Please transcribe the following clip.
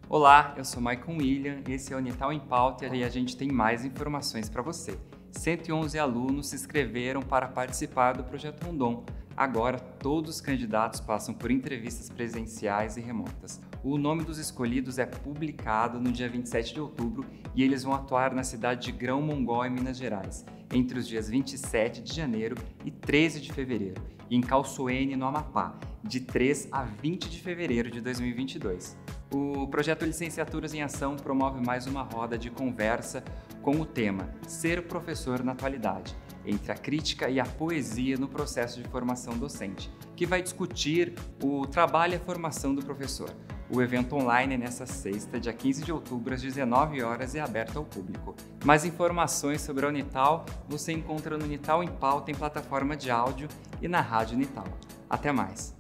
Olá, eu sou Maicon William, esse é o Unital em Pauta e a gente tem mais informações para você. 111 alunos se inscreveram para participar do Projeto Rondon. Agora, todos os candidatos passam por entrevistas presenciais e remotas. O nome dos escolhidos é publicado no dia 27 de outubro e eles vão atuar na cidade de Grão-Mongol, em Minas Gerais, entre os dias 27 de janeiro e 13 de fevereiro, e em Calçoene, no Amapá, de 3 a 20 de fevereiro de 2022. O projeto Licenciaturas em Ação promove mais uma roda de conversa com o tema Ser Professor na Atualidade, entre a crítica e a poesia no processo de formação docente, que vai discutir o trabalho e a formação do professor. O evento online é nesta sexta, dia 15 de outubro, às 19 horas e é aberto ao público. Mais informações sobre a Unital você encontra no Unital em Pauta em plataforma de áudio e na Rádio Unital. Até mais!